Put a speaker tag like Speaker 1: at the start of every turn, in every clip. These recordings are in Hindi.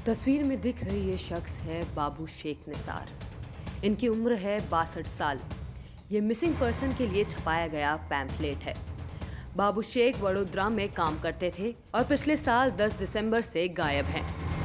Speaker 1: तस्वीर में दिख रही ये शख्स है बाबू शेख निसार। इनकी उम्र है 62 साल। ये मिसिंग पर्सन के लिए छपाया गया पैम्फलेट है। बाबू शेख वडोदरा में काम करते थे और पिछले साल 10 दिसंबर से गायब हैं।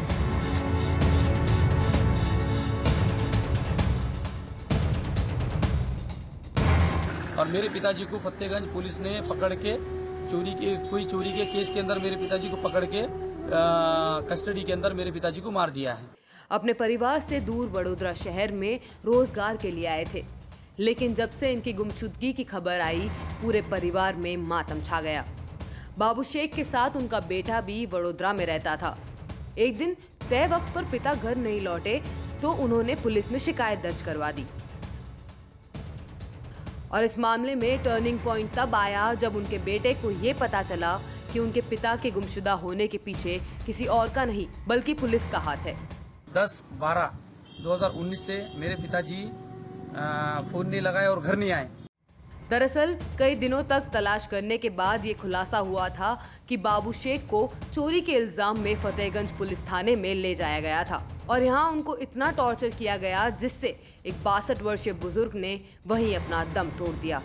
Speaker 2: और मेरे पिताजी को फतेहगंज पुलिस ने पकड़ के चोरी के केस के अंदर मेरे पिताजी को पकड़ के कस्टडी के अंदर मेरे पिताजी को मार दिया है।
Speaker 1: अपने परिवार से दूर वडोदरा शहर में रोजगार के लिए आए थे, लेकिन जब से इनकी गुमशुदगी की खबर आई, पूरे परिवार में मातम छा गया। बाबू शेख के साथ उनका बेटा भी वडोदरा में रहता था। एक दिन तय वक्त पर पिता घर नहीं लौटे तो उन्होंने पुलिस में शिकायत दर्ज करवा दी। और इस मामले में टर्निंग पॉइंट तब आया जब उनके बेटे को ये पता चला कि उनके पिता के गुमशुदा होने के पीछे किसी और का नहीं बल्कि पुलिस का हाथ है।
Speaker 2: 10/12/2019 से मेरे पिताजी फोन नहीं लगाए और घर नहीं आए।
Speaker 1: दरअसल कई दिनों तक तलाश करने के बाद ये खुलासा हुआ था कि बाबू शेख को चोरी के इल्जाम में फतेहगंज पुलिस थाने में ले जाया गया था और यहाँ उनको इतना टॉर्चर किया गया जिससे एक 62 वर्षीय बुजुर्ग ने वहीं अपना दम तोड़ दिया।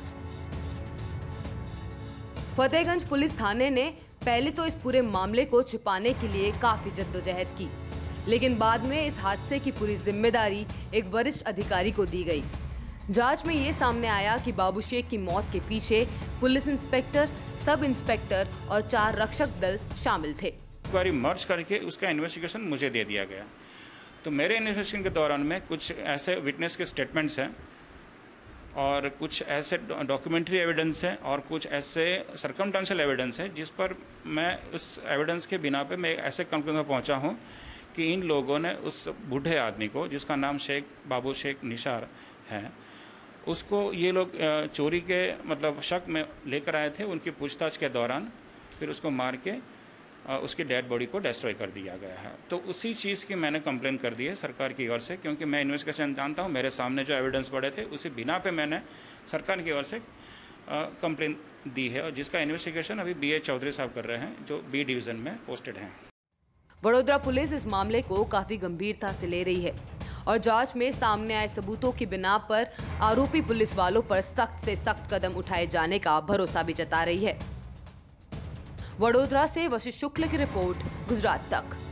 Speaker 1: फतेहगंज पुलिस थाने ने पहले तो इस पूरे मामले को छिपाने के लिए काफी जद्दोजहद की, लेकिन बाद में इस हादसे की पूरी जिम्मेदारी एक वरिष्ठ अधिकारी को दी गई। जांच में ये सामने आया कि बाबू शेख की मौत के पीछे पुलिस इंस्पेक्टर, सब इंस्पेक्टर और 4 रक्षक दल शामिल थे।
Speaker 3: एक बार मर्ज करके उसका इन्वेस्टिगेशन मुझे दे दिया गया। तो मेरे इन्वेस्टिगेशन के दौरान में कुछ ऐसे विटनेस के स्टेटमेंट्स हैं और कुछ ऐसे डॉक्यूमेंट्री एविडेंस है और कुछ ऐसे सर्कमस्टेंशियल एविडेंस है जिस पर मैं उस एविडेंस के बिना पे मैं ऐसे कंक्लूजन पर पहुंचा हूं कि इन लोगों ने उस बूढ़े आदमी को, जिसका नाम बाबू शेख निसार है, उसको ये लोग चोरी के मतलब शक में लेकर आए थे। उनकी पूछताछ के दौरान फिर उसको मार के उसकी डेड बॉडी को डिस्ट्रॉय कर दिया गया है। तो उसी चीज़ की मैंने कंप्लेन कर दी है सरकार की ओर से, क्योंकि मैं इन्वेस्टिगेशन जानता हूँ, मेरे सामने जो एविडेंस पड़े थे उसी बिना पे मैंने सरकार की ओर से कंप्लेन दी है और जिसका इन्वेस्टिगेशन अभी BA चौधरी साहब कर रहे हैं, जो B डिवीज़न में पोस्टेड हैं।
Speaker 1: वडोदरा पुलिस इस मामले को काफी गंभीरता से ले रही है और जांच में सामने आए सबूतों की बिना पर आरोपी पुलिस वालों पर सख्त से सख्त कदम उठाए जाने का भरोसा भी जता रही है। वडोदरा से वशिष्ठ शुक्ल की रिपोर्ट, गुजरात तक।